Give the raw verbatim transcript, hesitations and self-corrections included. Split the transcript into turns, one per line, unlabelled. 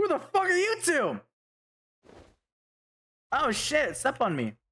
Who the fuck are you two? Oh shit, step on me.